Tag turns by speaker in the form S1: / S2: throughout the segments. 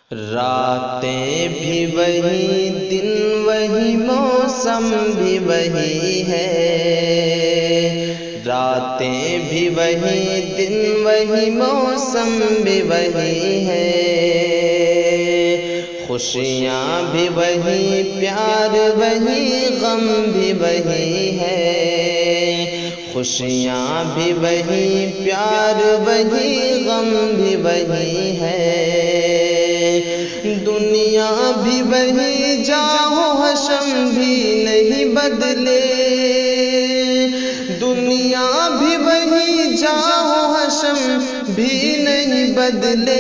S1: راتیں بھی وہی دن وہی موسم بھی وہی ہے، راتیں بھی وہی دن وہی موسم بھی وہی ہے، خوشیاں بھی وہی پیار وہی غم بھی وہی ہے، خوشیاں بھی وہی پیار وہی غم بھی وہی ہے، دنیا بھی وہی جاؤ حشم بھی نہیں بدلے، دنیا بھی وہی جاؤ حشم بھی نہیں بدلے،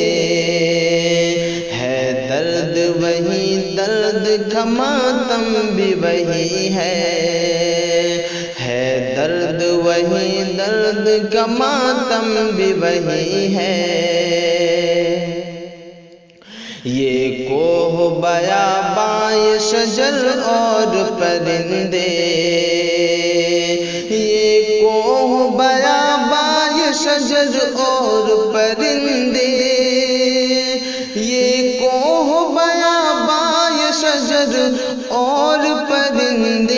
S1: ہے درد وہی درد کا ماتم بھی وہی ہے درد وہی درد کا ماتم بھی وہی ہے، یہ کوہ بیاباں یہ شجر اور پرندے، یہ کوہ بیاباں یہ شجر اور پرندے، یہ کوہ بیاباں یہ شجر اور پرندے،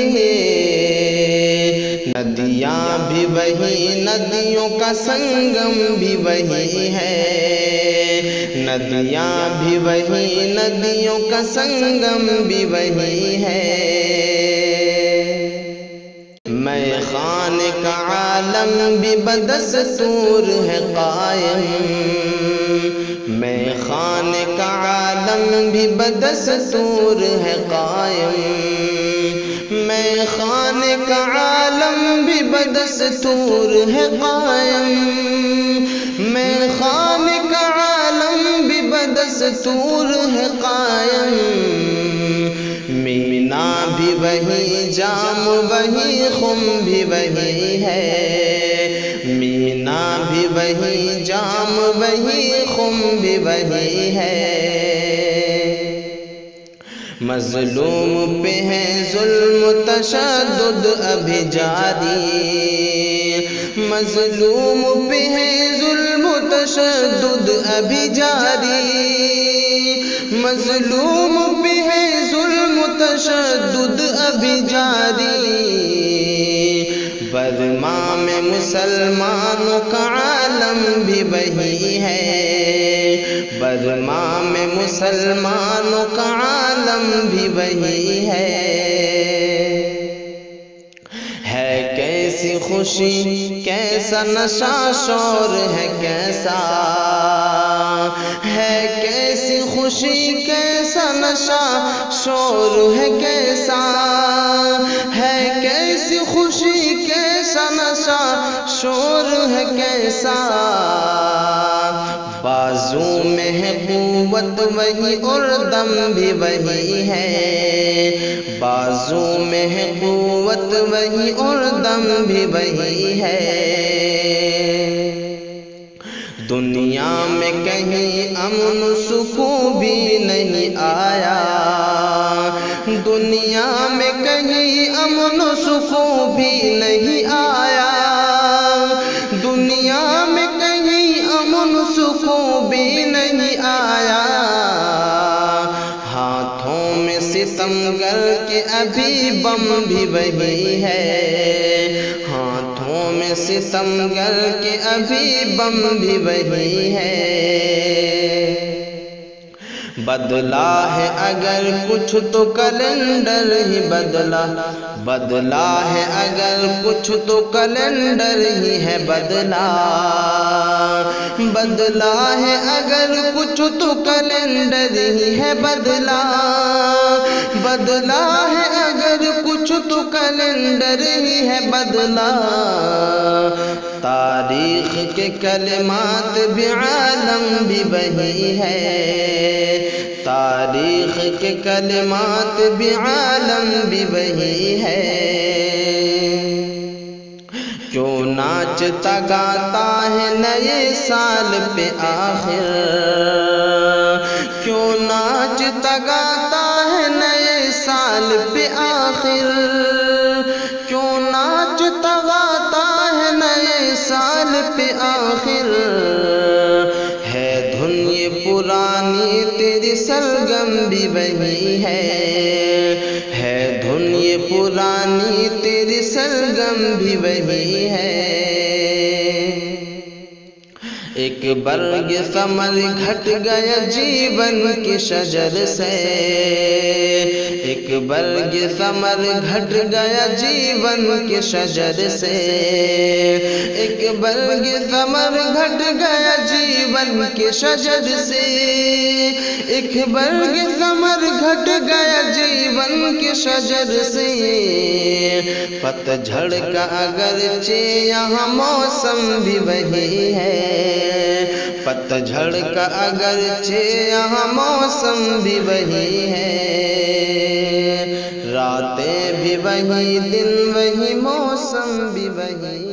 S1: ندیاں بھی وہی ندیوں کا سنگم بھی وہی ہے، ندیاں بھی وہی ندیوں کا سنگم بھی وہی ہے، میں خانے کا عالم بھی بدستور ہے قائم، میں خانے کا عالم بھی بدستور ہے قائم، میں خانے کا عالم بھی بدستور ہے قائم، میں خانے کا عالم بھی بدستور ہے قائم، مینا بھی وہی جام وہی خم بھی وہی ہے، مینا بھی وہی جام وہی خم بھی وہی ہے، مظلوم پہ ہے ظلم تشدد ابھی جاری، مظلوم پہ ہے ظلم تشدد ابھی جاری، مظلوم پہ ہے ظلم تشدد ابھی جاری، برما میں مسلمانوں کا عالم بھی وہی ہے، برما میں مسلمانوں کا عالم بھی وہی ہے کیسی خوشی کیسا نشہ شور ہے کیسا، ہے کیسی خوشی کیسا نشہ شور ہے کیسا، ہے کیسی خوشی کیسا نشہ شور ہے کیسا، بازو میں ہے قوت وہی اور دم بھی وہی ہے، بازو میں ہے قوت وہی اور دم بھی وہی ہے، دنیا میں کہیں امن و سکون بھی نہیں آیا، دنیا میں کہیں امن و سکون بھی نہیں آیا، دنیا میں کہیں امن و سکون بھی نہیں آیا، ہاتھوں میں ستمگر کے ابھی بم بھی وہی ہے، ہاتھوں میں ستمگر کے ابھی بم بھی وہی ہے، بدلا ہے اگر کچھ تو کیلنڈر ہی بدلا، بدلا ہے اگر کچھ تو کیلنڈر ہی ہے بدلا، بدلا ہے اگر کچھ تو کیلنڈر ہی ہے بدلا، بدلا ہے اگر کچھ تو کیلنڈر ہی ہے بدلا، تاریخ کے کلمات بھی عالم بھی وہی ہے، تاریخ کے کلمات بھی عالم بھی وہی ہے، کیوں ناچتا گاتا ہے نئے سال پہ آخر، کیوں ناچتا گاتا ہے نئے سال پہ آخر، کیوں ناچتا گاتا ہے نئے سال پہ آخر، ہے دھن یہ پرانی پرانی تیری سرگم بھی وہی ہے دھن یہ پرانی تیری سرگم بھی وہی ہے۔ ایک برگ ثمر گھٹ گیا جیون کی شجر سے، ایک برگ ثمر گھٹ گیا جیون کے شجر سے، ایک برگ ثمر گھٹ گیا جیون کے شجر سے، ایک برگ ثمر گھٹ گیا جیون کے شجر سے۔ پتجھڑ کا اگرچہ یہاں موسم بھی وہی ہے، پتجھڑ کا اگرچہ یہاں موسم بھی وہی ہے، راتیں بھی وہی دن وہی موسم بھی وہی